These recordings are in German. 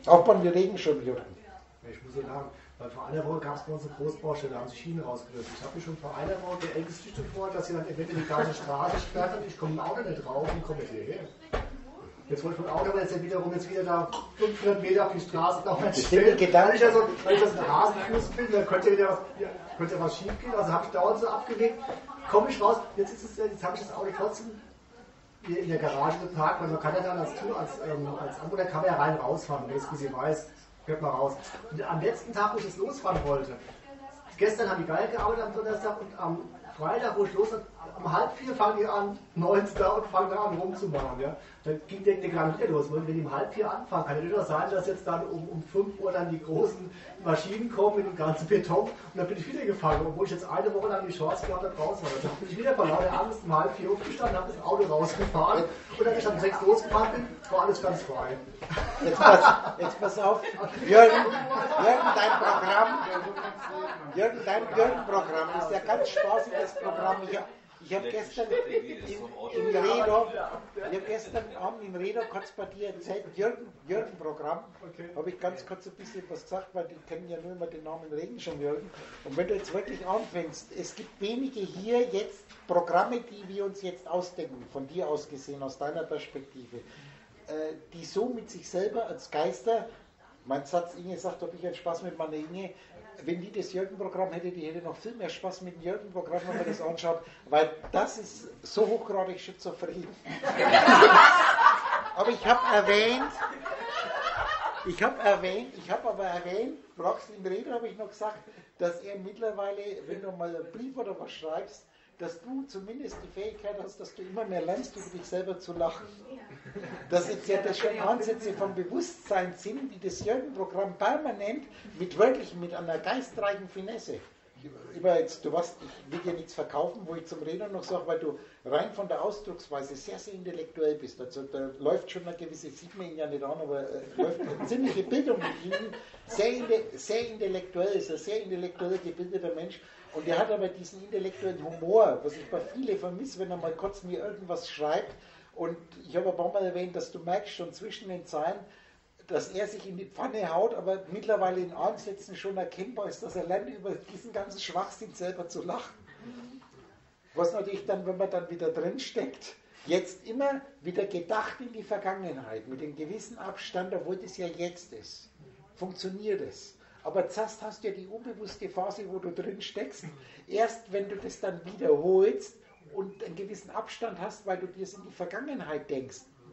Auch bei den Regenschirmjürgen. Ich muss so lachen, weil vor einer Woche gab es bei uns eine Großbaustelle, da haben sich Schienen rausgelöst. Ich habe mich schon vor einer Woche geängstigt vor, dass jemand eventuell die ganze Straße sperrt und ich komme im Auto nicht drauf und komme nicht hierher. Jetzt wollte ich vom Auto, aber jetzt wieder da 500 Meter auf die Straße noch mal stellen. Weil ich das ein Hasenfuß bin, dann könnte was schief gehen. Also habe ich dauernd so abgewegt, komme ich raus. Jetzt habe ich das Auto trotzdem hier in der Garage geparkt, weil man kann ja dann als Anwohner kann man ja rein rausfahren, wenn es ein bisschen weiß, hört man raus. Und am letzten Tag, wo ich jetzt losfahren wollte, gestern haben die geil gearbeitet am Donnerstag und am Freitag, wo ich los war, um 3:30 fangen die an, 19 da und fangen an rumzumachen. Ja. Dann ging der gar nicht los. Wenn die um 3:30 anfangen, kann es nicht sein, dass jetzt dann um 5 Uhr dann die großen Maschinen kommen mit dem ganzen Beton und dann bin ich wieder gefangen, obwohl ich jetzt eine Woche lang die Chance gehabt habe, raus war. Dann bin ich wieder von lauter Angst um 3:30 aufgestanden, habe das Auto rausgefahren und dann, als ich um 6 losgefahren bin, war alles ganz frei. Jetzt pass auf, Jürgen, dein Programm ist ja ganz spaßiges Programm. Ich habe gestern Abend im Redo kurz bei dir erzählt, Jürgen-Programm, habe ich ganz kurz ein bisschen was gesagt, weil die kennen ja nur immer den Namen Regenschirmjürgen. Und wenn du jetzt wirklich anfängst, es gibt wenige hier jetzt Programme, die wir uns jetzt ausdenken, von dir aus gesehen, aus deiner Perspektive, die so mit sich selber als Geister, mein Satz, Inge sagt, ob ich einen Spaß mit meiner Inge, wenn die das Jürgen-Programm hätte, die hätte noch viel mehr Spaß mit dem Jürgen-Programm, wenn man das anschaut, weil das ist so hochgradig schizophren. Aber ich habe aber erwähnt, Braxel im Rede habe ich noch gesagt, dass er mittlerweile, wenn du mal einen Brief oder was schreibst, dass du zumindest die Fähigkeit hast, dass du immer mehr lernst, über dich selber zu lachen. Dass jetzt ja das schon Ansätze vom Bewusstsein sind, die das Jürgen-Programm permanent mit einer geistreichen Finesse. Du weißt, ich will dir nichts verkaufen, wo ich zum Redner noch sage, weil du rein von der Ausdrucksweise sehr, sehr intellektuell bist. Also da läuft schon eine gewisse, sieht man ihn ja nicht an, aber läuft eine ziemliche Bildung mit ihm. Sehr intellektuell, ist ein sehr intellektuell gebildeter Mensch. Und er hat aber diesen intellektuellen Humor, was ich bei vielen vermisse, wenn er mal kurz mir irgendwas schreibt. Und ich habe ein paar Mal erwähnt, dass du merkst schon zwischen den Zeilen, dass er sich in die Pfanne haut, aber mittlerweile in Ansätzen schon erkennbar ist, dass er lernt, über diesen ganzen Schwachsinn selber zu lachen. Was natürlich dann, wenn man dann wieder drin steckt, jetzt immer wieder gedacht in die Vergangenheit, mit einem gewissen Abstand, obwohl das ja jetzt ist. Funktioniert es. Aber zuerst hast du ja die unbewusste Phase, wo du drin steckst. Erst wenn du das dann wiederholst und einen gewissen Abstand hast, weil du dir es in die Vergangenheit denkst.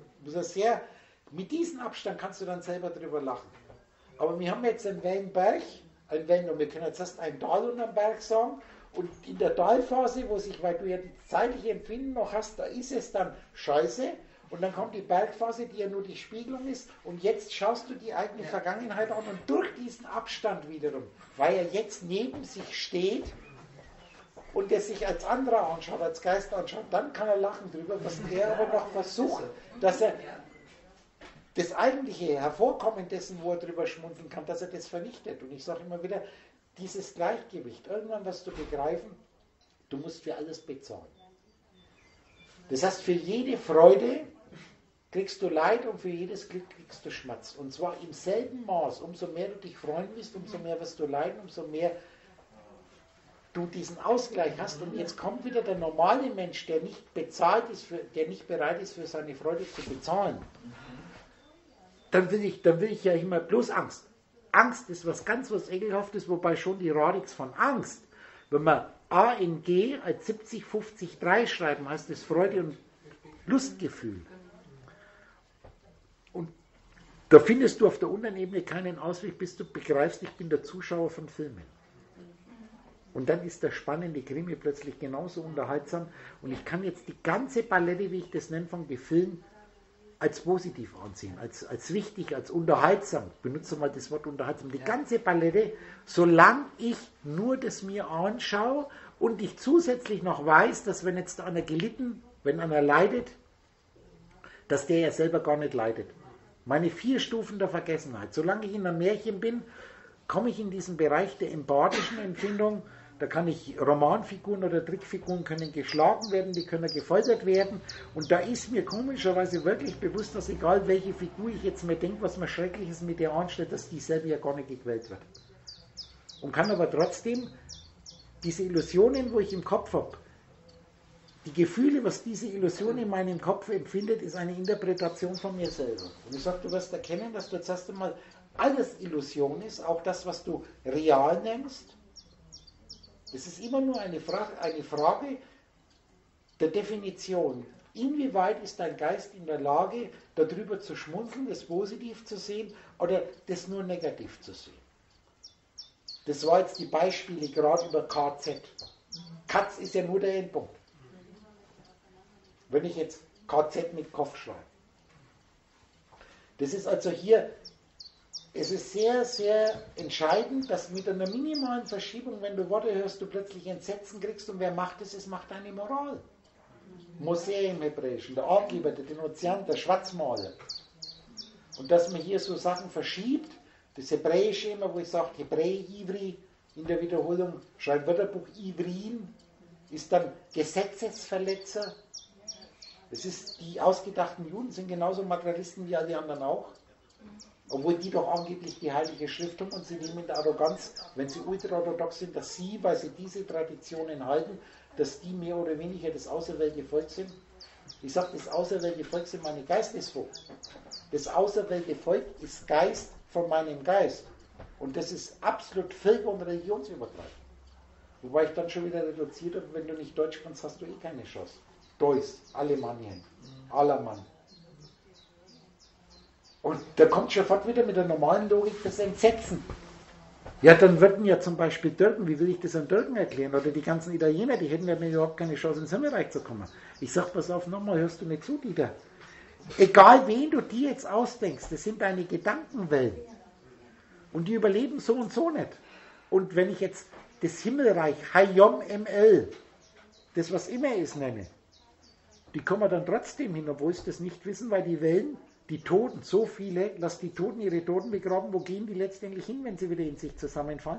Mit diesem Abstand kannst du dann selber drüber lachen. Aber wir haben jetzt einen Wellenberg, und wir können jetzt erst ein Tal und einen Berg sagen. Und in der Talphase, weil du ja die zeitliche Empfinden noch hast, da ist es dann scheiße. Und dann kommt die Bergphase, die ja nur die Spiegelung ist. Und jetzt schaust du die eigene Vergangenheit an und durch diesen Abstand wiederum, weil er jetzt neben sich steht und der sich als anderer anschaut, als Geist anschaut, dann kann er lachen drüber, was er aber noch versucht, dass er das eigentliche Hervorkommen dessen, wo er drüber schmunzeln kann, dass er das vernichtet. Und ich sage immer wieder, dieses Gleichgewicht, irgendwann wirst du begreifen, du musst für alles bezahlen. Das heißt, für jede Freude kriegst du Leid und für jedes Glück kriegst du Schmerz. Und zwar im selben Maß. Umso mehr du dich freuen willst, umso mehr wirst du leiden, umso mehr du diesen Ausgleich hast. Und jetzt kommt wieder der normale Mensch, der nicht der nicht bereit ist, für seine Freude zu bezahlen. Dann will ich ja immer bloß Angst. Angst ist was Ekelhaftes, wobei schon die Radix von Angst, wenn man ANG als 70-50-3 schreiben, heißt es Freude und Lustgefühl. Und da findest du auf der unteren Ebene keinen Ausweg, bis du begreifst, ich bin der Zuschauer von Filmen. Und dann ist der spannende Krimi plötzlich genauso unterhaltsam und ich kann jetzt die ganze Palette, wie ich das nenne, von Gefühlen als positiv ansehen, als wichtig, als unterhaltsam. Ich benutze mal das Wort unterhaltsam. Die ganze Palette, solange ich nur das mir anschaue und ich zusätzlich noch weiß, dass wenn jetzt wenn einer leidet, dass der ja selber gar nicht leidet. Meine 4 Stufen der Vergessenheit. Solange ich in einem Märchen bin, komme ich in diesen Bereich der empathischen Empfindung, Da kann ich Romanfiguren oder Trickfiguren können geschlagen werden, die können gefoltert werden. Und da ist mir komischerweise wirklich bewusst, dass egal welche Figur ich jetzt mir denke, was mir Schreckliches mit ihr anstellt, dass die selber ja gar nicht gequält wird. Und kann aber trotzdem diese Illusionen, wo ich im Kopf habe, die Gefühle, was diese Illusion in meinem Kopf empfindet, ist eine Interpretation von mir selber. Und ich sage, du wirst erkennen, dass du jetzt erst einmal alles Illusion ist, auch das, was du real nennst. Es ist immer nur eine Frage der Definition. Inwieweit ist dein Geist in der Lage, darüber zu schmunzeln, das positiv zu sehen oder das nur negativ zu sehen? Das war jetzt die Beispiele gerade über KZ. Katz ist ja nur der Endpunkt. Wenn ich jetzt KZ mit Kopf schreibe. Das ist also hier, es ist sehr, sehr entscheidend, dass mit einer minimalen Verschiebung, wenn du Worte hörst, du plötzlich Entsetzen kriegst und wer macht es? Es macht deine Moral. Mosee im Hebräischen, der Angeber, der Denunziant, der Schwarzmaler. Und dass man hier so Sachen verschiebt, das Hebräische immer, wo ich sage, Hebräi, Ivri, in der Wiederholung, schreibt Wörterbuch Ivrin, ist dann Gesetzesverletzer. Es ist, die ausgedachten Juden sind genauso Materialisten wie alle anderen auch. Obwohl die doch angeblich die Heilige Schrift haben und sie nehmen in der Arroganz, wenn sie ultraorthodox sind, dass sie, weil sie diese Traditionen halten, dass die mehr oder weniger das auserwählte Volk sind. Ich sage, das auserwählte Volk sind meine Geistesvolk. Das auserwählte Volk ist Geist von meinem Geist. Und das ist absolut völker- und religionsübergreifend. Wobei ich dann schon wieder reduziert habe, wenn du nicht Deutsch kannst, hast du eh keine Chance. Deutsch, Alemannien, Allermann. Und da kommt schon fort wieder mit der normalen Logik das Entsetzen. Ja, dann würden ja zum Beispiel Türken, wie will ich das an Türken erklären? Oder die ganzen Italiener, die hätten ja überhaupt keine Chance, ins Himmelreich zu kommen. Ich sag, pass auf, nochmal, hörst du nicht zu, Dieter? Egal, wen du dir jetzt ausdenkst, das sind deine Gedankenwellen. Und die überleben so und so nicht. Und wenn ich jetzt das Himmelreich, Hayom ML, das was immer ist, nenne, die kommen dann trotzdem hin, obwohl sie das nicht wissen, weil die Wellen, die Toten, so viele, lass die Toten ihre Toten begraben, wo gehen die letztendlich hin, wenn sie wieder in sich zusammenfallen?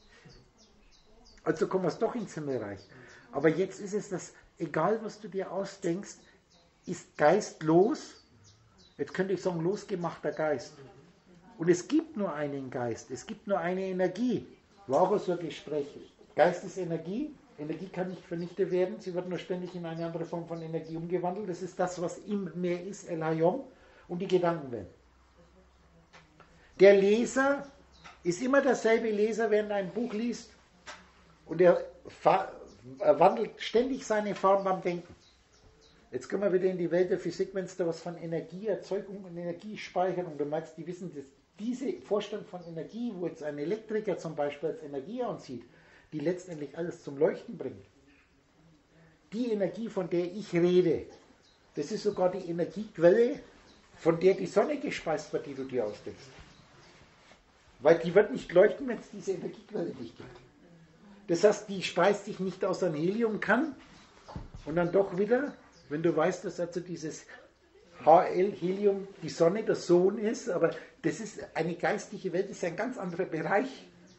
Also kommen wir doch ins Himmelreich. Aber jetzt ist es das, egal was du dir ausdenkst, ist Geist los, jetzt könnte ich sagen, losgemachter Geist. Und es gibt nur einen Geist, es gibt nur eine Energie. War auch so ein Gespräch. Geist ist Energie, Energie kann nicht vernichtet werden, sie wird nur ständig in eine andere Form von Energie umgewandelt. Das ist das, was im Meer ist, El Hayom, und die Gedankenwelt. Der Leser ist immer derselbe Leser, wenn er ein Buch liest, und er wandelt ständig seine Form beim Denken. Jetzt kommen wir wieder in die Welt der Physik, wenn es da was von Energieerzeugung und Energiespeicherung, du meinst, die wissen, dass diese Vorstellung von Energie, wo jetzt ein Elektriker zum Beispiel als Energie ansieht, die letztendlich alles zum Leuchten bringt. Die Energie, von der ich rede, das ist sogar die Energiequelle, von der die Sonne gespeist wird, die du dir ausdenkst. Weil die wird nicht leuchten, wenn es diese Energiequelle nicht gibt. Das heißt, die speist sich nicht aus einem Helium kann und dann doch wieder, wenn du weißt, dass also dieses HL, Helium, die Sonne, der Sohn ist, aber das ist eine geistliche Welt, das ist ein ganz anderer Bereich.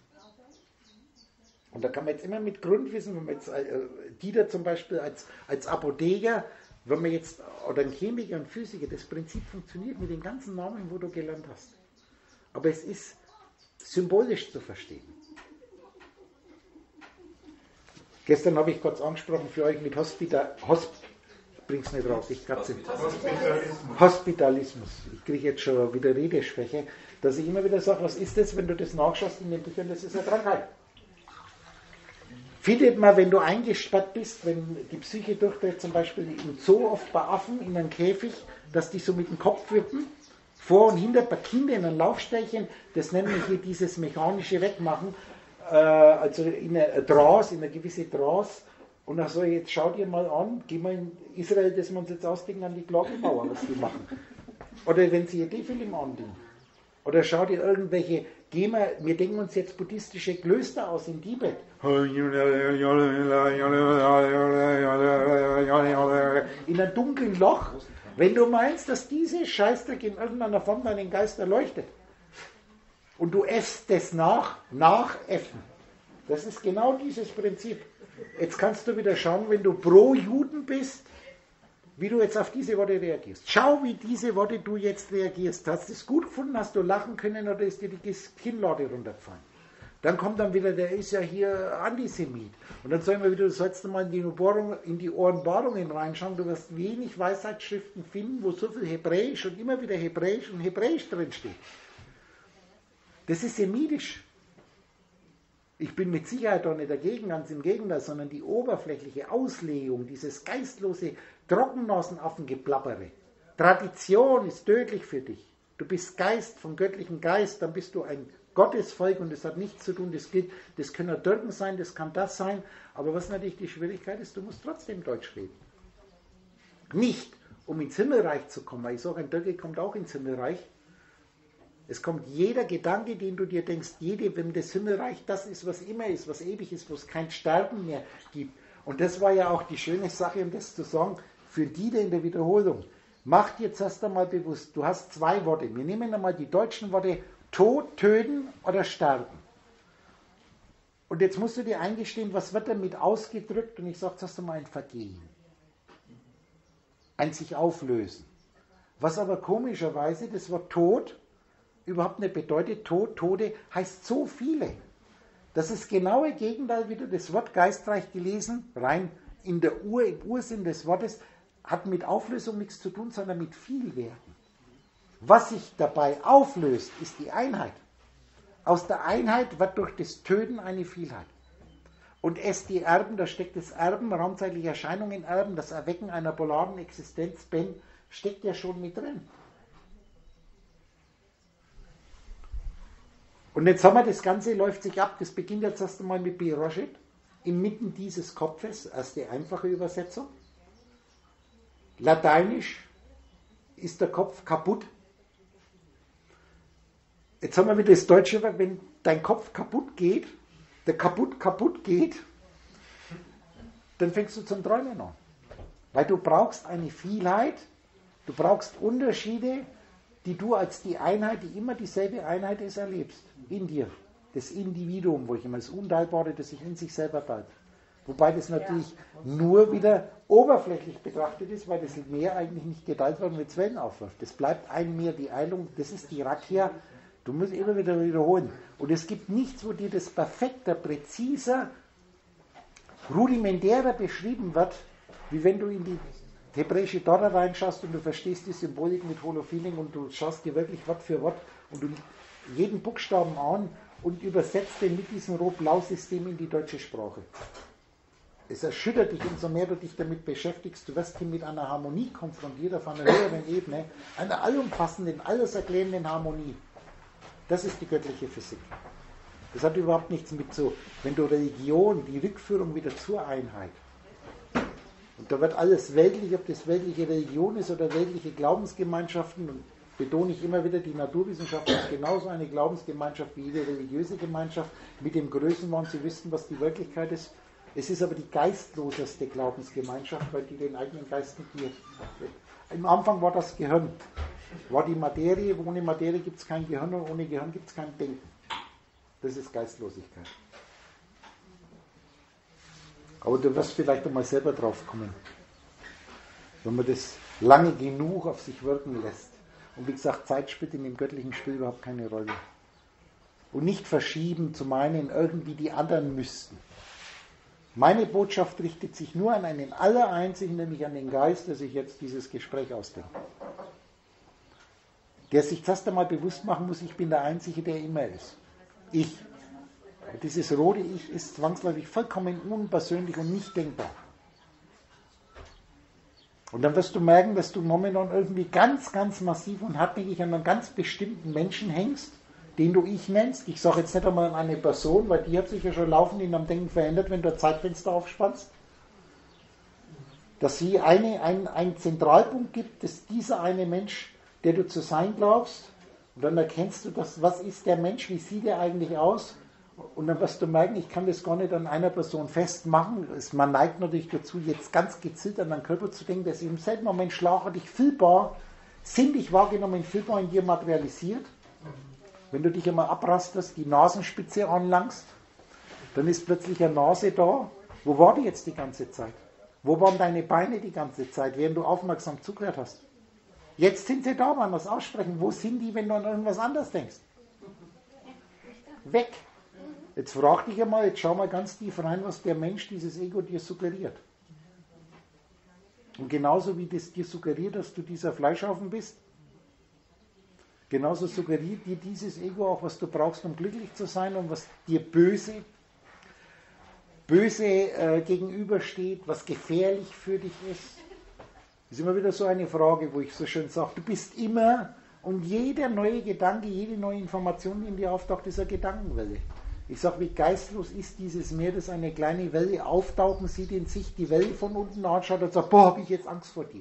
Und da kann man jetzt immer mit Grundwissen, wenn man jetzt Dieter zum Beispiel als Apotheker, wenn man jetzt, oder ein Chemiker und Physiker, das Prinzip funktioniert mit den ganzen Namen, wo du gelernt hast. Aber es ist symbolisch zu verstehen. Gestern habe ich kurz angesprochen für euch mit bring's nicht raus, Hospitalismus. Ich kriege jetzt schon wieder Redeschwäche, dass ich immer wieder sage, was ist das, wenn du das nachschaust in den Büchern, das ist eine Krankheit. Findet man, wenn du eingesperrt bist, wenn die Psyche durchdreht, zum Beispiel im Zoo oft bei Affen in einem Käfig, dass die so mit dem Kopf wippen, vor und hinter bei Kindern in einem Laufstärchen, das nennen wir hier dieses mechanische Wegmachen, also in einer Trance, in einer gewissen Trance. Und dann so, jetzt schau dir mal an, geh mal in Israel, dass wir uns jetzt ausdenken an die Glockenbauer, was die machen. Oder wenn sie ihr D-Film andienen. Oder schau dir irgendwelche, wir denken uns jetzt buddhistische Klöster aus in Tibet. In einem dunklen Loch, wenn du meinst, dass diese Scheißdreck in irgendeiner Form deinen Geist erleuchtet. Und du äffst das nachäffen. Das ist genau dieses Prinzip. Jetzt kannst du wieder schauen, wenn du pro Juden bist, wie du jetzt auf diese Worte reagierst. Schau, wie diese Worte du jetzt reagierst. Hast du es gut gefunden, hast du lachen können oder ist dir die Kinnlade runtergefallen? Dann kommt dann wieder, der ist ja hier Antisemit. Und dann sagen wir wieder, du sollst mal in die Ohrenbarungen reinschauen, du wirst wenig Weisheitsschriften finden, wo so viel Hebräisch und immer wieder Hebräisch und Hebräisch drinsteht. Das ist semitisch. Ich bin mit Sicherheit doch nicht dagegen, ganz im Gegenteil, sondern die oberflächliche Auslegung, dieses geistlose Trockennasenaffengeplappere. Tradition ist tödlich für dich. Du bist Geist vom göttlichen Geist, dann bist du ein Gottesvolk und das hat nichts zu tun, das können Türken sein, das kann das sein, aber was natürlich die Schwierigkeit ist, du musst trotzdem Deutsch reden. Nicht, um ins Himmelreich zu kommen, weil ich sage, ein Türke kommt auch ins Himmelreich. Es kommt jeder Gedanke, den du dir denkst, wenn das Himmelreich das ist, was immer ist, was ewig ist, wo es kein Sterben mehr gibt. Und das war ja auch die schöne Sache, um das zu sagen, für die in der Wiederholung. Mach dir jetzt erst einmal bewusst, du hast zwei Worte. Wir nehmen einmal die deutschen Worte Tod, Töten oder Sterben. Und jetzt musst du dir eingestehen, was wird damit ausgedrückt? Und ich sage zuerst einmal ein Vergehen. Ein sich auflösen. Was aber komischerweise das Wort Tod überhaupt nicht bedeutet. Tode heißt so viele. Das ist genaue Gegenteil, wie du das Wort geistreich gelesen, rein im Ursinn des Wortes, hat mit Auflösung nichts zu tun, sondern mit Vielwerden. Was sich dabei auflöst, ist die Einheit. Aus der Einheit wird durch das Töten eine Vielheit. Und die Erben, da steckt das Erben, raumzeitliche Erscheinungen Erben, das Erwecken einer polaren Existenz, Ben, steckt ja schon mit drin. Und jetzt haben wir, das Ganze läuft sich ab, das beginnt jetzt erst einmal mit Beroshet, inmitten dieses Kopfes, erste einfache Übersetzung. Lateinisch ist der Kopf kaputt. Jetzt haben wir wieder das Deutsche, wenn dein Kopf kaputt geht, der kaputt geht, dann fängst du zum Träumen an. Weil du brauchst eine Vielheit, du brauchst Unterschiede, die du als die Einheit, die immer dieselbe Einheit ist, erlebst. In dir. Das Individuum, wo ich immer das Unteilbare, das sich in sich selber teilt. Wobei das natürlich nur wieder oberflächlich betrachtet ist, weil das Meer eigentlich nicht geteilt wird und mit Wellen aufwirft. Das bleibt ein Meer, die Eilung, das ist die Rakia. Du musst immer wieder wiederholen. Und es gibt nichts, wo dir das perfekter, präziser, rudimentärer beschrieben wird, wie wenn du in die hebräische Tora reinschaust und du verstehst die Symbolik mit Holofeeling und du schaust dir wirklich Wort für Wort und du jeden Buchstaben an und übersetzt den mit diesem Rot-Blau-System in die deutsche Sprache. Es erschüttert dich, umso mehr du dich damit beschäftigst. Du wirst hier mit einer Harmonie konfrontiert auf einer höheren Ebene, einer allumfassenden, alles erklärenden Harmonie. Das ist die göttliche Physik. Das hat überhaupt nichts mit so, wenn du Religion, die Rückführung wieder zur Einheit. Und da wird alles weltlich, ob das weltliche Religion ist oder weltliche Glaubensgemeinschaften, und betone ich immer wieder, die Naturwissenschaft ist genauso eine Glaubensgemeinschaft wie jede religiöse Gemeinschaft, mit dem Größenwahn zu wissen, was die Wirklichkeit ist. Es ist aber die geistloseste Glaubensgemeinschaft, weil die den eigenen Geist negiert. Im Anfang war das Gehirn, war die Materie, ohne Materie gibt es kein Gehirn und ohne Gehirn gibt es kein Denken. Das ist Geistlosigkeit. Aber du wirst vielleicht einmal selber drauf kommen, wenn man das lange genug auf sich wirken lässt. Und wie gesagt, Zeit spielt in dem göttlichen Spiel überhaupt keine Rolle. Und nicht verschieben zu meinen, irgendwie die anderen müssten. Meine Botschaft richtet sich nur an einen Allereinzigen, nämlich an den Geist, der sich jetzt dieses Gespräch ausdenkt. Der sich zuerst einmal bewusst machen muss, ich bin der Einzige, der immer ist. Ich. Und dieses rote Ich ist zwangsläufig vollkommen unpersönlich und nicht denkbar. Und dann wirst du merken, dass du momentan irgendwie ganz, ganz massiv und hartnäckig an einem ganz bestimmten Menschen hängst, den du Ich nennst. Ich sage jetzt nicht einmal an eine Person, weil die hat sich ja schon laufend in deinem Denken verändert, wenn du ein Zeitfenster aufspannst. Dass sie einen Zentralpunkt gibt, dass dieser eine Mensch, der du zu sein glaubst, und dann erkennst du, was ist der Mensch, wie sieht er eigentlich aus? Und dann wirst du merken, ich kann das gar nicht an einer Person festmachen. Man neigt natürlich dazu, jetzt ganz gezielt an deinen Körper zu denken, dass im selben Moment schlagartig fühlbar, sinnlich wahrgenommen, fühlbar in dir materialisiert. Wenn du dich einmal abrasterst, die Nasenspitze anlangst, Dann ist plötzlich eine Nase da. Wo war die jetzt die ganze Zeit? Wo waren deine Beine die ganze Zeit, während du aufmerksam zugehört hast? Jetzt sind sie da, man was aussprechen. Wo sind die, wenn du an irgendwas anderes denkst? Weg. Jetzt frag dich einmal, jetzt schau mal ganz tief rein, was der Mensch, dieses Ego, dir suggeriert. Und genauso wie das dir suggeriert, dass du dieser Fleischhaufen bist, genauso suggeriert dir dieses Ego auch, was du brauchst, um glücklich zu sein und was dir böse gegenübersteht, was gefährlich für dich ist. Das ist immer wieder so eine Frage, wo ich so schön sage, du bist immer, und jeder neue Gedanke, jede neue Information, die in dir auftaucht, ist eine Gedankenwelle. Ich sage, wie geistlos ist dieses Meer, das eine kleine Welle auftauchen sieht, in sich die Welle von unten anschaut und sagt, boah, habe ich jetzt Angst vor dir.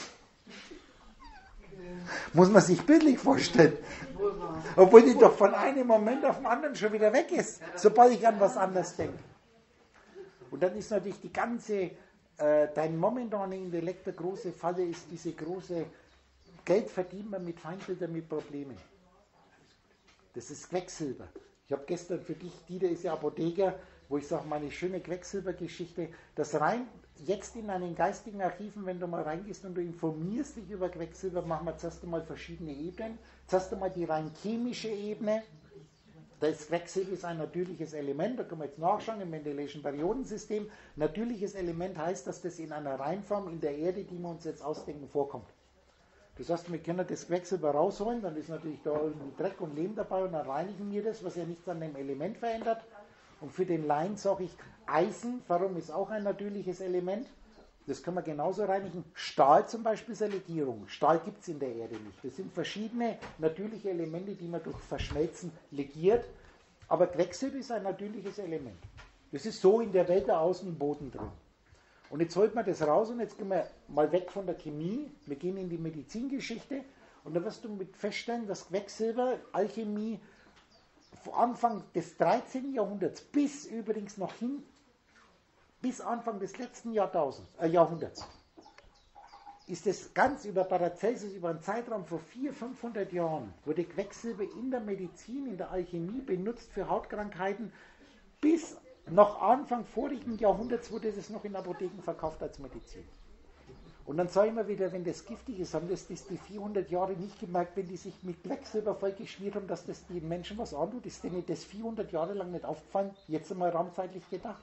Muss man sich bildlich vorstellen. Obwohl die doch von einem Moment auf den anderen schon wieder weg ist, sobald ich an was anderes denke. Und dann ist natürlich die ganze, dein momentaner Intellekt, der große Falle ist diese große, Geld verdient man mit Feindbildern, mit Problemen. Das ist Quecksilber. Ich habe gestern für dich, Dieter ist ja Apotheker, wo ich sage, meine schöne Quecksilbergeschichte, das rein jetzt in deinen geistigen Archiven, wenn du mal reingehst und du informierst dich über Quecksilber, machen wir zuerst einmal verschiedene Ebenen. Zuerst einmal die rein chemische Ebene. Das Quecksilber ist ein natürliches Element, da können wir jetzt nachschauen im Mendeleischen Periodensystem. Natürliches Element heißt, dass das in einer Reinform in der Erde, die wir uns jetzt ausdenken, vorkommt. Das heißt, wir können das Quecksilber rausholen, dann ist natürlich da irgendwie Dreck und Lehm dabei und dann reinigen wir das, was ja nichts an dem Element verändert. Und für den Laien sage ich, Eisen, warum ist auch ein natürliches Element? Das können wir genauso reinigen. Stahl zum Beispiel ist eine Legierung. Stahl gibt es in der Erde nicht. Das sind verschiedene natürliche Elemente, die man durch Verschmelzen legiert. Aber Quecksilber ist ein natürliches Element. Das ist so in der Welt der Außenboden drin. Und jetzt holt man das raus und jetzt gehen wir mal weg von der Chemie. Wir gehen in die Medizingeschichte und da wirst du feststellen, dass Quecksilber, Alchemie, Anfang des 13. Jahrhunderts bis übrigens noch hin, bis Anfang des letzten Jahrhunderts, ist es ganz über Paracelsus, über einen Zeitraum von 400-500 Jahren, wurde Quecksilber in der Medizin, in der Alchemie benutzt für Hautkrankheiten. Bis noch Anfang vorigen Jahrhunderts wurde das noch in Apotheken verkauft als Medizin. Und dann sage ich immer wieder, wenn das giftig ist, haben das die 400 Jahre nicht gemerkt, wenn die sich mit Quecksilber voll geschmiert haben, dass das den Menschen was antut. Ist denen das 400 Jahre lang nicht aufgefallen, jetzt einmal raumzeitlich gedacht.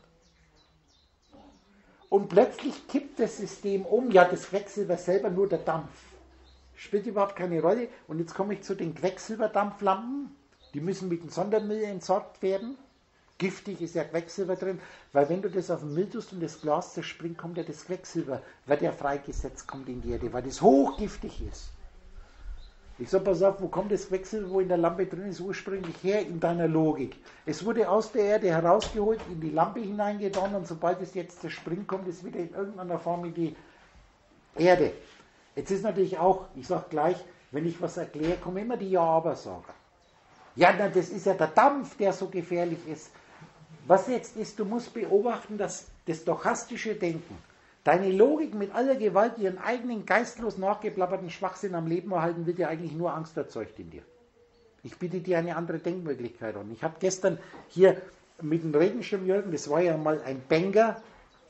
Und plötzlich kippt das System um, ja, das Quecksilber selber, nur der Dampf. Spielt überhaupt keine Rolle. Und jetzt komme ich zu den Quecksilberdampflampen. Die müssen mit dem Sondermüll entsorgt werden. Giftig ist ja Quecksilber drin, weil wenn du das auf den Müll tust und das Glas zerspringt, kommt ja das Quecksilber, wird ja freigesetzt, kommt in die Erde, weil das hochgiftig ist. Ich sage, pass auf, wo kommt das Quecksilber, wo in der Lampe drin ist, ursprünglich her? In deiner Logik. Es wurde aus der Erde herausgeholt, in die Lampe hineingetan und sobald es jetzt zerspringt, kommt es wieder in irgendeiner Form in die Erde. Jetzt ist natürlich auch, ich sage gleich, wenn ich was erkläre, kommen immer die Ja-Aber-Sager. Ja, na, das ist ja der Dampf, der so gefährlich ist. Was jetzt ist, du musst beobachten, dass das stochastische Denken, deine Logik mit aller Gewalt, ihren eigenen geistlos nachgeplapperten Schwachsinn am Leben erhalten, wird ja eigentlich nur Angst erzeugt in dir. Ich biete dir eine andere Denkmöglichkeit an. Ich habe gestern hier mit dem Regenschirm, Jürgen, das war ja mal ein Banger,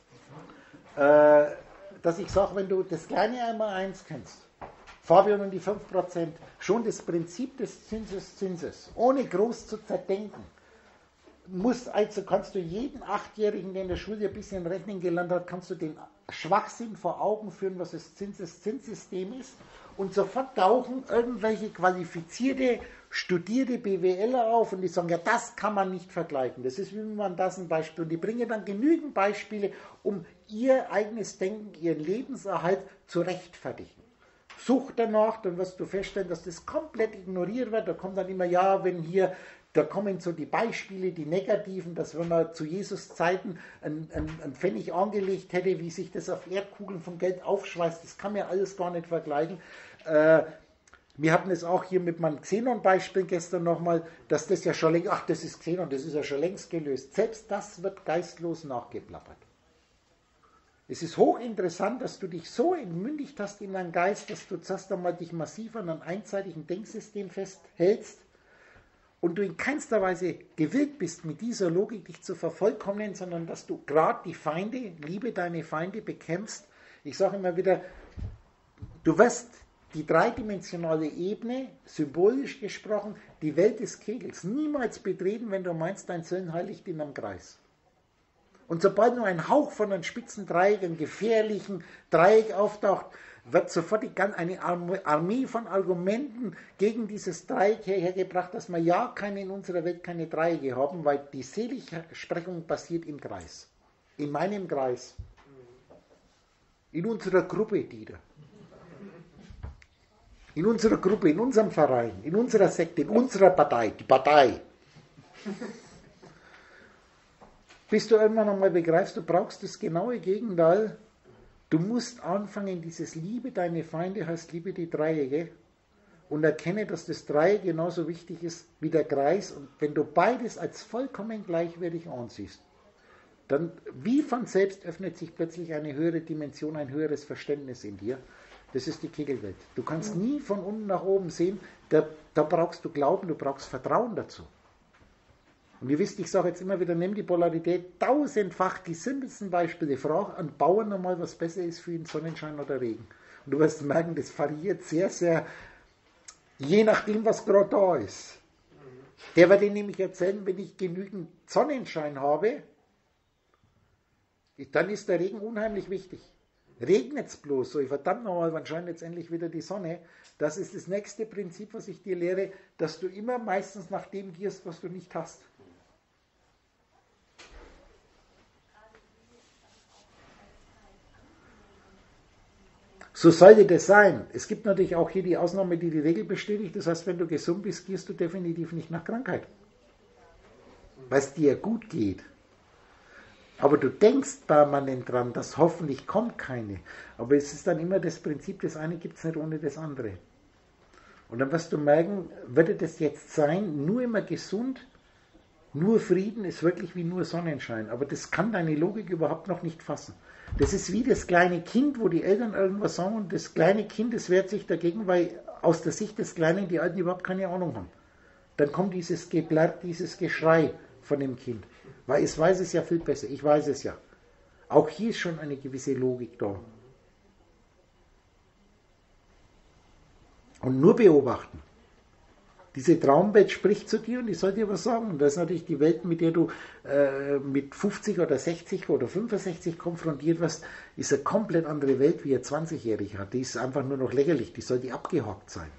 dass ich sage, wenn du das kleine Einmaleins kennst, Fabian und die 5%, schon das Prinzip des Zinses, ohne groß zu zerdenken, kannst du jeden 8-Jährigen, der in der Schule ein bisschen rechnen gelernt hat, kannst du den Schwachsinn vor Augen führen, was das Zinssystem ist, und sofort tauchen irgendwelche qualifizierte, studierte BWLer auf und die sagen, ja, das kann man nicht vergleichen. Das ist, wie man das ein Beispiel, und die bringen dann genügend Beispiele, um ihr eigenes Denken, ihren Lebenserhalt zu rechtfertigen. Such danach, dann wirst du feststellen, dass das komplett ignoriert wird. Da kommt dann immer, ja, da kommen so die Beispiele, die negativen, dass wenn man zu Jesus Zeiten ein Pfennig angelegt hätte, wie sich das auf Erdkugeln von Geld aufschweißt, das kann man alles gar nicht vergleichen. Wir hatten es auch hier mit meinem Xenon-Beispiel gestern nochmal, dass das ja schon längst, das ist Xenon, das ist ja schon längst gelöst. Selbst das wird geistlos nachgeplappert. Es ist hochinteressant, dass du dich so entmündigt hast in deinem Geist, dass du zuerst einmal dich massiv an einem einseitigen Denksystem festhältst und du in keinster Weise gewillt bist, mit dieser Logik dich zu vervollkommnen, sondern dass du gerade die Feinde, liebe deine Feinde, bekämpfst. Ich sage immer wieder, du wirst die dreidimensionale Ebene, symbolisch gesprochen, die Welt des Kegels, niemals betreten, wenn du meinst, dein Söhne liegt in einem Kreis. Und sobald nur ein Hauch von einem spitzen Dreieck, einem gefährlichen Dreieck auftaucht, wird sofort eine Armee von Argumenten gegen dieses Dreieck hergebracht, dass wir ja in unserer Welt keine Dreiecke haben, weil die Seligsprechung passiert im Kreis. In meinem Kreis. In unserer Gruppe, Dieter. In unserer Gruppe, in unserem Verein, in unserer Sekte, in unserer Partei, die Partei. Bis du irgendwann einmal begreifst, du brauchst das genaue Gegenteil. Du musst anfangen, dieses Liebe deine Feinde heißt Liebe die Dreiecke und erkenne, dass das Dreieck genauso wichtig ist wie der Kreis. Und wenn du beides als vollkommen gleichwertig ansiehst, dann wie von selbst öffnet sich plötzlich eine höhere Dimension, ein höheres Verständnis in dir. Das ist die Kegelwelt. Du kannst nie von unten nach oben sehen, da brauchst du Glauben, du brauchst Vertrauen dazu. Und ihr wisst, ich sage jetzt immer wieder, nimm die Polarität tausendfach, die simpelsten Beispiele, frag an Bauern nochmal, was besser ist für ihn, Sonnenschein oder Regen. Und du wirst merken, das variiert sehr, sehr, je nachdem, was gerade da ist. Der wird dir nämlich erzählen, wenn ich genügend Sonnenschein habe, dann ist der Regen unheimlich wichtig. Regnet es bloß so, verdammt nochmal, wann scheint jetzt endlich wieder die Sonne? Das ist das nächste Prinzip, was ich dir lehre, dass du immer meistens nach dem gehst, was du nicht hast. So sollte das sein. Es gibt natürlich auch hier die Ausnahme, die die Regel bestätigt. Das heißt, wenn du gesund bist, gehst du definitiv nicht nach Krankheit. Weil es dir gut geht. Aber du denkst permanent dran, dass hoffentlich kommt keine. Aber es ist dann immer das Prinzip, das eine gibt es nicht ohne das andere. Und dann wirst du merken, würde das jetzt sein, nur immer gesund, nur Frieden ist wirklich wie nur Sonnenschein. Aber das kann deine Logik überhaupt noch nicht fassen. Das ist wie das kleine Kind, wo die Eltern irgendwas sagen und das kleine Kind, das wehrt sich dagegen, weil aus der Sicht des Kleinen die Alten überhaupt keine Ahnung haben. Dann kommt dieses Geblärr, dieses Geschrei von dem Kind. Weil es weiß es ja viel besser, ich weiß es ja. Auch hier ist schon eine gewisse Logik da. Und nur beobachten. Diese Traumwelt spricht zu dir und die soll dir was sagen. Und das ist natürlich die Welt, mit der du mit 50 oder 60 oder 65 konfrontiert wirst, ist eine komplett andere Welt, wie ein 20-Jähriger hat. Die ist einfach nur noch lächerlich, die soll dir abgehakt sein.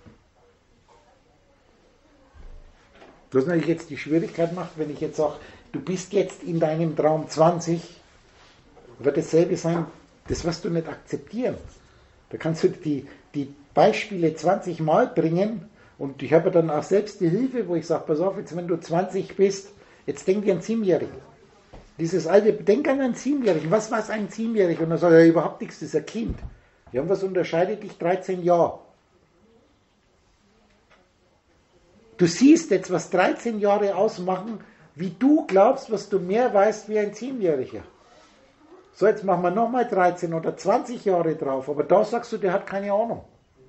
Was natürlich jetzt die Schwierigkeit macht, wenn ich jetzt sage, du bist jetzt in deinem Traum 20, wird dasselbe sein, das wirst du nicht akzeptieren. Da kannst du die Beispiele 20 Mal bringen und ich habe dann auch selbst die Hilfe, wo ich sage, pass auf, jetzt wenn du 20 bist, jetzt denk dir an einen 7-Jährigen. Dieses alte, denk an einen 7-Jährigen, was war es ein 7-Jähriger? Und dann sagt er, überhaupt nichts, das ist ein Kind. Ja, und was unterscheidet dich 13 Jahre? Du siehst jetzt, was 13 Jahre ausmachen, wie du glaubst, was du mehr weißt wie ein 7-Jähriger. So, jetzt machen wir nochmal 13 oder 20 Jahre drauf, aber da sagst du, der hat keine Ahnung.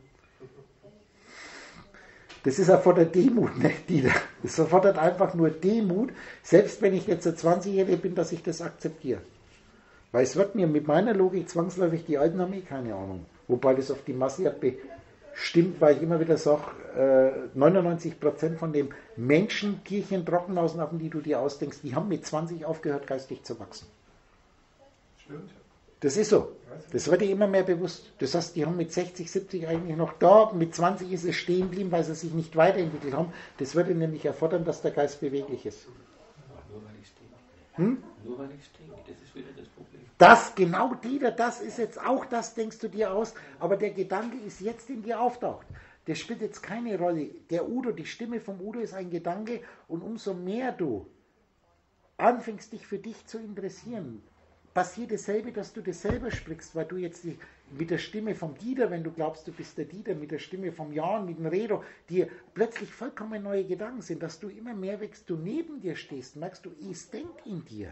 Das ist erfordert Demut, nicht Dieter. Das erfordert einfach nur Demut, selbst wenn ich jetzt ein 20-Jähriger bin, dass ich das akzeptiere. Weil es wird mir mit meiner Logik zwangsläufig, die Alten haben keine Ahnung. Wobei das auf die Masse ja bestimmt, weil ich immer wieder sage, 99% von den Menschen, Kirchen, Trockenhausen, die du dir ausdenkst, die haben mit 20 aufgehört, geistig zu wachsen. Stimmt. Das ist so. Das wird dir immer mehr bewusst. Das heißt, die haben mit 60, 70 eigentlich noch da, mit 20 ist es stehen geblieben, weil sie sich nicht weiterentwickelt haben. Das würde nämlich erfordern, dass der Geist beweglich ist. Nur weil ich denke. Nur weil ich denke, das ist wieder das Problem. Das, genau, Dieter, das ist jetzt auch, das denkst du dir aus, aber der Gedanke ist jetzt in dir auftaucht. Der spielt jetzt keine Rolle. Der Udo, die Stimme vom Udo ist ein Gedanke und umso mehr du anfängst, dich für dich zu interessieren, passiert dasselbe, dass du das selber sprichst, weil du jetzt mit der Stimme vom Dieter, wenn du glaubst, du bist der Dieter, mit der Stimme vom Jan, mit dem Redo, dir plötzlich vollkommen neue Gedanken sind, dass du immer mehr wächst, du neben dir stehst, merkst du, es denkt in dir.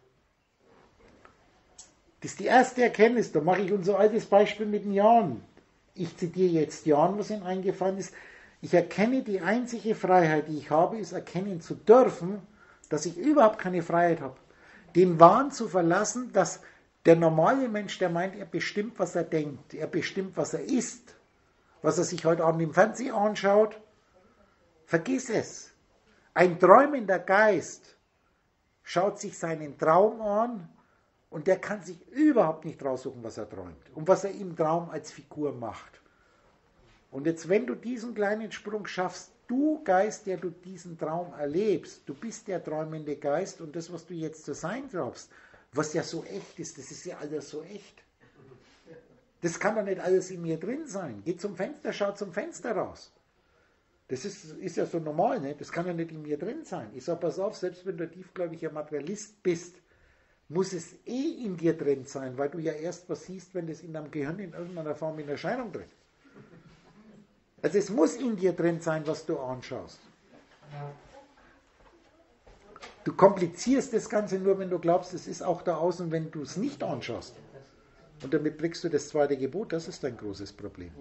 Das ist die erste Erkenntnis, da mache ich unser altes Beispiel mit dem Jan. Ich zitiere jetzt Jan, was ihm eingefallen ist. Ich erkenne, die einzige Freiheit, die ich habe, ist erkennen zu dürfen, dass ich überhaupt keine Freiheit habe. Den Wahn zu verlassen, dass der normale Mensch, der meint, er bestimmt, was er denkt, er bestimmt, was er isst, was er sich heute Abend im Fernsehen anschaut, vergiss es. Ein träumender Geist schaut sich seinen Traum an und der kann sich überhaupt nicht raussuchen, was er träumt und was er im Traum als Figur macht. Und jetzt, wenn du diesen kleinen Sprung schaffst, du Geist, der du diesen Traum erlebst, du bist der träumende Geist und das, was du jetzt zu sein glaubst, was ja so echt ist, das ist ja alles so echt. Das kann doch nicht alles in mir drin sein. Geh zum Fenster, schau zum Fenster raus. Das ist ja so normal, ne? Das kann ja nicht in mir drin sein. Ich sage, pass auf, selbst wenn du tiefgläubiger Materialist bist, muss es in dir drin sein, weil du ja erst was siehst, wenn das in deinem Gehirn in irgendeiner Form in Erscheinung tritt. Also es muss in dir drin sein, was du anschaust. Du komplizierst das Ganze nur, wenn du glaubst, es ist auch da außen, wenn du es nicht anschaust. Und damit brichst du das zweite Gebot, das ist dein großes Problem.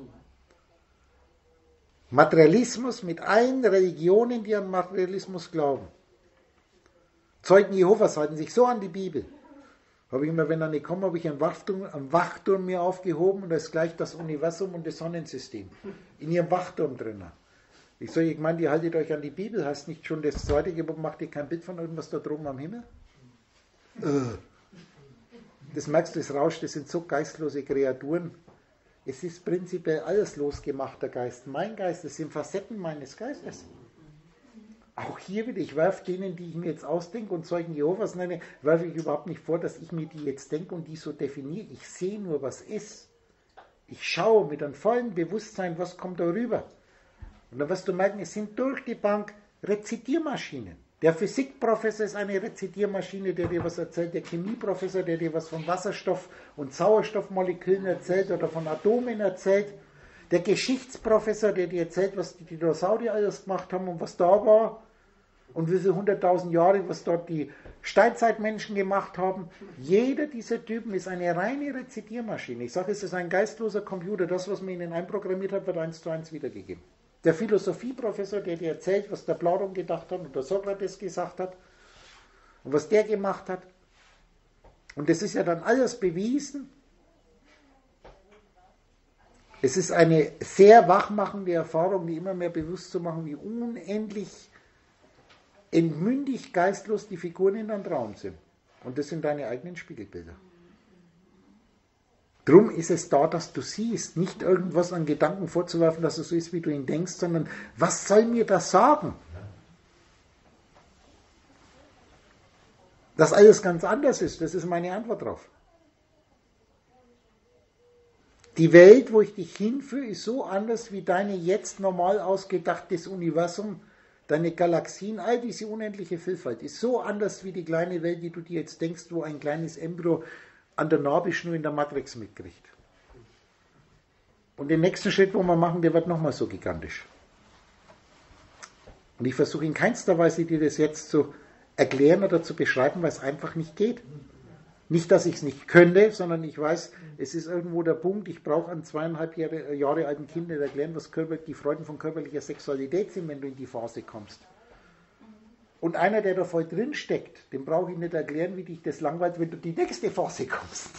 Materialismus mit allen Religionen, die an Materialismus glauben. Zeugen Jehovas halten sich so an die Bibel. Habe ich immer, wenn er nicht kommt, habe ich einen Wachturm mir aufgehoben und da ist gleich das Universum und das Sonnensystem in ihrem Wachturm drin. Ich meine, ihr haltet euch an die Bibel, heißt nicht schon das zweite Gebot, macht ihr kein Bild von irgendwas da droben am Himmel? Das merkst du, es rauscht, das sind so geistlose Kreaturen. Es ist prinzipiell alles losgemachter Geist. Mein Geist, das sind Facetten meines Geistes. Auch hier wieder, ich werfe denen, die ich mir jetzt ausdenke und Zeugen Jehovas nenne, werfe ich überhaupt nicht vor, dass ich mir die jetzt denke und die so definiere. Ich sehe nur, was ist. Ich schaue mit einem vollen Bewusstsein, was kommt da rüber. Und dann wirst du merken, es sind durch die Bank Rezitiermaschinen. Der Physikprofessor ist eine Rezitiermaschine, der dir was erzählt. Der Chemieprofessor, der dir was von Wasserstoff- und Sauerstoffmolekülen erzählt oder von Atomen erzählt. Der Geschichtsprofessor, der dir erzählt, was die Dinosaurier alles gemacht haben und was da war. Und wie viele 100.000 Jahre, was dort die Steinzeitmenschen gemacht haben. Jeder dieser Typen ist eine reine Rezitiermaschine. Ich sage, es ist ein geistloser Computer. Das, was man ihnen einprogrammiert hat, wird 1:1 wiedergegeben. Der Philosophieprofessor, der dir erzählt, was der Platon gedacht hat und der Sokrates gesagt hat und was der gemacht hat. Und das ist ja dann alles bewiesen. Es ist eine sehr wachmachende Erfahrung, die immer mehr bewusst zu machen, wie unendlich entmündigt geistlos die Figuren in deinem Traum sind. Und das sind deine eigenen Spiegelbilder. Drum ist es da, dass du siehst, nicht irgendwas an Gedanken vorzuwerfen, dass es so ist, wie du ihn denkst, sondern was soll mir das sagen? Dass alles ganz anders ist, das ist meine Antwort drauf. Die Welt, wo ich dich hinführe, ist so anders wie deine jetzt normal ausgedachtes Universum, deine Galaxien, all diese unendliche Vielfalt, ist so anders wie die kleine Welt, die du dir jetzt denkst, wo ein kleines Embryo an der Nabelschnur in der Matrix mitkriegt. Und den nächsten Schritt, wo wir machen, der wird nochmal so gigantisch. Und ich versuche in keinster Weise, dir das jetzt zu erklären oder zu beschreiben, weil es einfach nicht geht. Nicht, dass ich es nicht könnte, sondern ich weiß, es ist irgendwo der Punkt, ich brauche einem 2,5 Jahre alten Kind nicht erklären, was die Freuden von körperlicher Sexualität sind, wenn du in die Phase kommst. Und einer, der da voll drin steckt, dem brauche ich nicht erklären, wie dich das langweilt, wenn du in die nächste Phase kommst.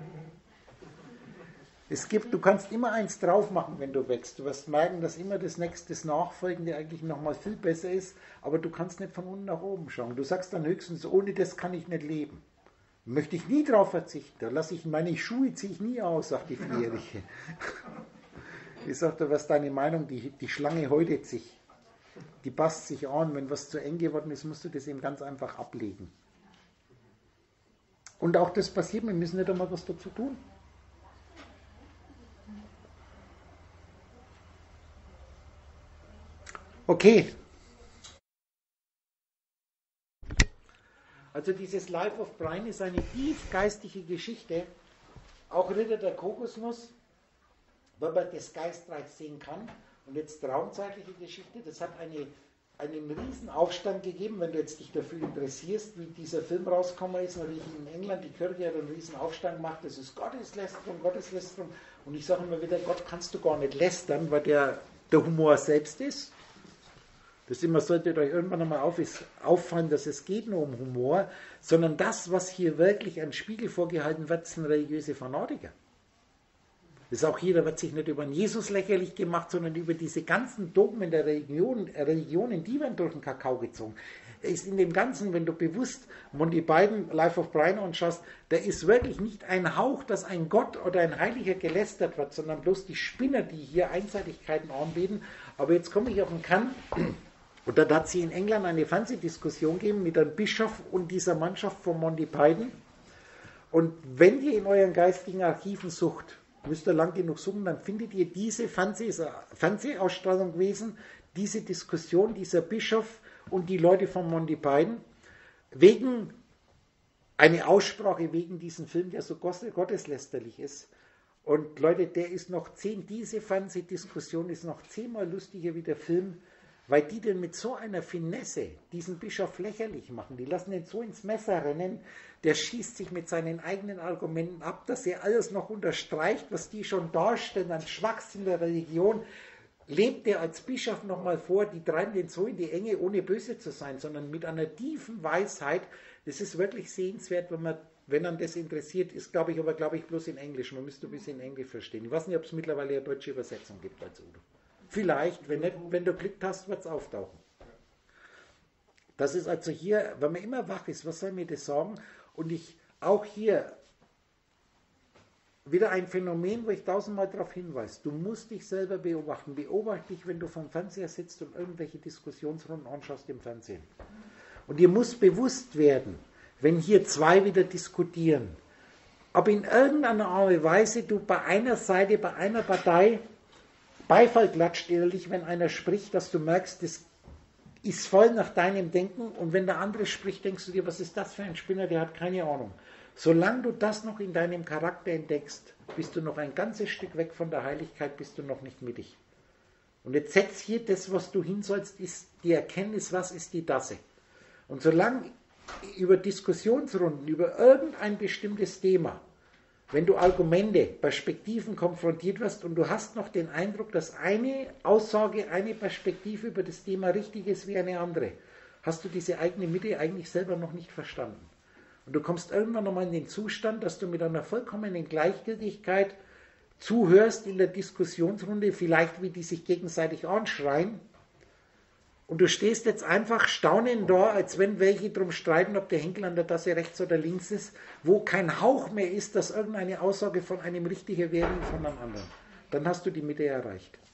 Du kannst immer eins drauf machen, wenn du wächst. Du wirst merken, dass immer das Nachfolgende eigentlich nochmal viel besser ist, aber du kannst nicht von unten nach oben schauen. Du sagst dann höchstens, ohne das kann ich nicht leben. Möchte ich nie drauf verzichten. Da lasse ich meine Schuhe, ziehe ich nie aus, sagt die Vierjährige. Ich sage, was ist deine Meinung? Die Schlange häutet sich. Die passt sich an. Wenn was zu eng geworden ist, musst du das eben ganz einfach ablegen. Und auch das passiert, wir müssen nicht einmal was dazu tun. Okay. Also dieses Life of Brian ist eine tiefgeistige Geschichte. Auch Ritter der Kokosnuss, wenn man das Geistreich sehen kann. Und jetzt traumzeitliche Geschichte, das hat einen riesen Aufstand gegeben, wenn du jetzt dich dafür interessierst, wie dieser Film rausgekommen ist, natürlich in England, die Kirche hat einen riesen Aufstand gemacht, das ist Gotteslästerung. Und ich sage immer wieder, Gott kannst du gar nicht lästern, weil der der Humor selbst ist. Das immer solltet euch irgendwann einmal auffallen, dass es geht nur um Humor, sondern das, was hier wirklich an Spiegel vorgehalten wird, sind religiöse Fanatiker. Das ist auch hier, da wird sich nicht über den Jesus lächerlich gemacht, sondern über diese ganzen Dogmen der Religionen, die werden durch den Kakao gezogen. Ist in dem Ganzen, wenn du bewusst Monty Python, Life of Brian anschaust, da ist wirklich nicht ein Hauch, dass ein Gott oder ein Heiliger gelästert wird, sondern bloß die Spinner, die hier Einseitigkeiten anbieten. Aber jetzt komme ich auf den Kant. Und dann hat sie in England eine Fernsehdiskussion gegeben mit einem Bischof und dieser Mannschaft von Monty Python. Und wenn ihr in euren geistigen Archiven sucht, müsst ihr lang genug suchen, dann findet ihr diese Fernsehausstrahlung gewesen, diese Diskussion, dieser Bischof und die Leute von Monty Python, wegen eine Aussprache wegen diesem Film, der so gotteslästerlich ist. Und Leute, diese Fernsehdiskussion ist noch 10-mal lustiger wie der Film, weil die denn mit so einer Finesse diesen Bischof lächerlich machen. Die lassen ihn so ins Messer rennen, der schießt sich mit seinen eigenen Argumenten ab, dass er alles noch unterstreicht, was die schon darstellen an Schwachsinn der Religion. Lebt er als Bischof nochmal vor, die treiben den so in die Enge, ohne böse zu sein, sondern mit einer tiefen Weisheit. Das ist wirklich sehenswert, wenn man das interessiert, ist, glaube ich, bloß in Englisch. Man müsste ein bisschen Englisch verstehen. Ich weiß nicht, ob es mittlerweile eine deutsche Übersetzung gibt als Udo. Vielleicht, wenn nicht, wenn du Glück hast, wird es auftauchen. Das ist also hier, wenn man immer wach ist, was soll mir das sagen? Und auch hier wieder ein Phänomen, wo ich 1000-mal darauf hinweise. Du musst dich selber beobachten. Beobachte dich, wenn du vom Fernseher sitzt und irgendwelche Diskussionsrunden anschaust im Fernsehen. Und dir muss bewusst werden, wenn hier zwei wieder diskutieren, ob in irgendeiner Art und Weise du bei einer Seite, bei einer Partei Beifall klatscht innerlich, wenn einer spricht, dass du merkst, das ist voll nach deinem Denken, und wenn der andere spricht, denkst du dir, was ist das für ein Spinner, der hat keine Ahnung. Solange du das noch in deinem Charakter entdeckst, bist du noch ein ganzes Stück weg von der Heiligkeit, bist du noch nicht mittig. Und jetzt setz hier das, was du hin sollst, ist die Erkenntnis, was ist die Tasse. Und solange über Diskussionsrunden, über irgendein bestimmtes Thema, wenn du Argumente, Perspektiven konfrontiert wirst und du hast noch den Eindruck, dass eine Aussage, eine Perspektive über das Thema richtig ist wie eine andere, hast du diese eigene Mitte eigentlich selber noch nicht verstanden. Und du kommst irgendwann nochmal in den Zustand, dass du mit einer vollkommenen Gleichgültigkeit zuhörst in der Diskussionsrunde, vielleicht wie die sich gegenseitig anschreien. Und du stehst jetzt einfach staunend da, als wenn welche drum streiten, ob der Henkel an der Tasse rechts oder links ist, wo kein Hauch mehr ist, dass irgendeine Aussage von einem richtiger wäre wie von einem anderen. Dann hast du die Mitte erreicht.